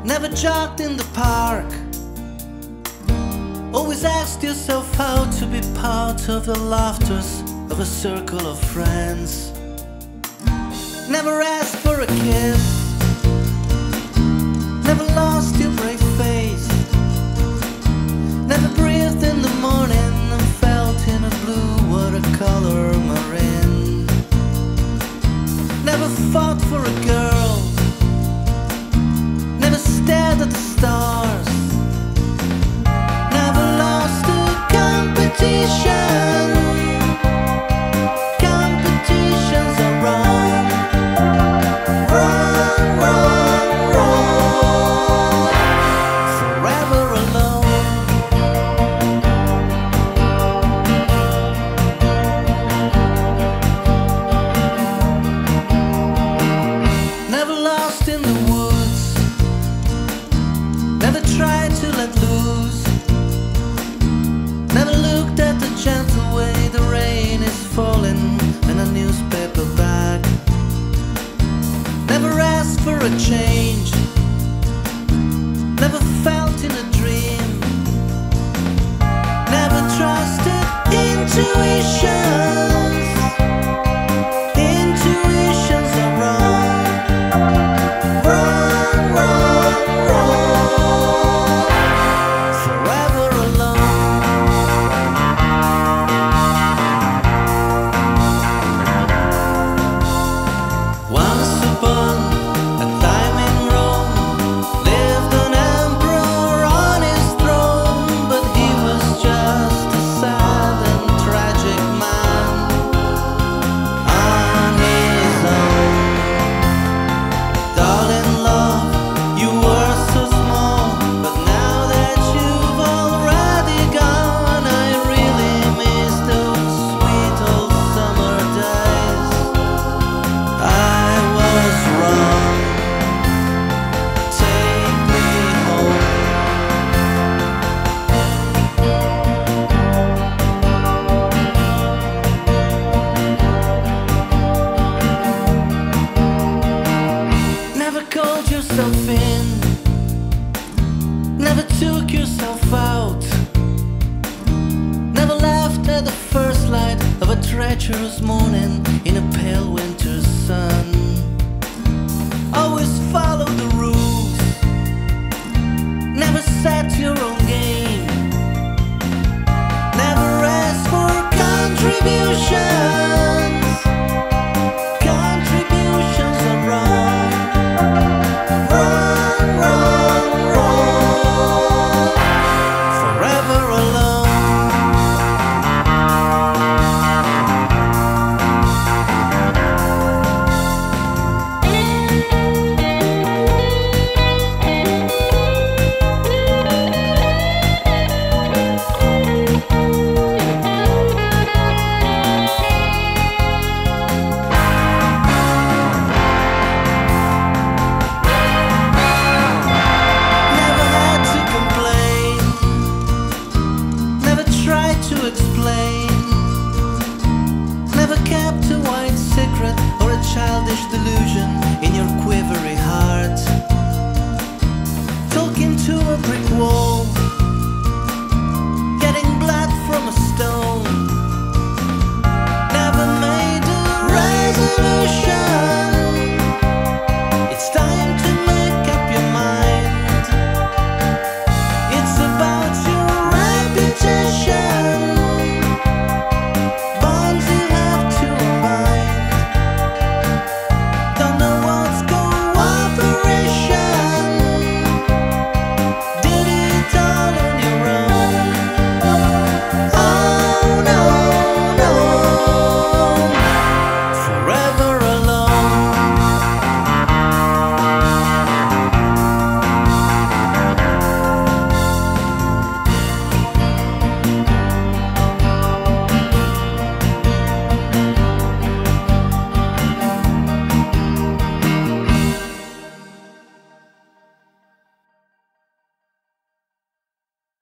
Never jogged in the park. Always asked yourself how to be part of the laughters of a circle of friends. Never asked for a kiss. Never lost your brave face. Never breathed in the morning and felt in a blue watercolor marine. Never fought for a girl. Never stared at the stars. Never lost a competition. Competitions are wrong. Wrong, wrong, wrong. Forever alone. Never lost in the woods. Never tried to let loose. Never looked at the gentle way the rain is falling in a newspaper bag. Never asked for a change. Never felt in a dream. Never trusted intuitions. Intuitions are wrong. Wrong, wrong, wrong. Forever alone. Once upon a time in Rome lived an emperor on his throne, but he was just a sad and tragic man on his own. Darling love, you were so small, but now that you've already gone, I really miss those sweet old summer days. I was wrong. Take me home. Never called yourself in. Never took yourself out. Never laughed at the first light of a treacherous morning in a pale winter sun. Always fought